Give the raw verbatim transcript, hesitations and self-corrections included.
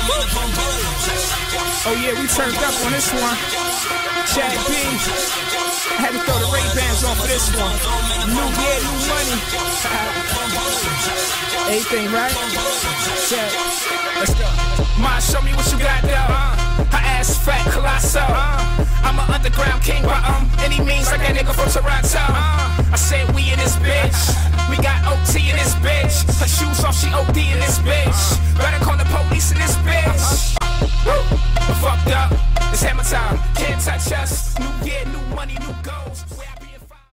Oh yeah, we turned up on this one. Chad B. I had to throw the Ray-Bans on for this one. New year, new money. Everything right? Check. Let's go. Ma, show me what you got though. Her ass fat, colossal. I'm an underground king by um any means, like that nigga from Toronto. I said we in this bitch. We got O T in this bitch. Her shoes off, she O D in this bitch. Better call the police in this bitch. Woo! We're fucked up. It's hammer time. Can't touch us. New year, new money, new goals.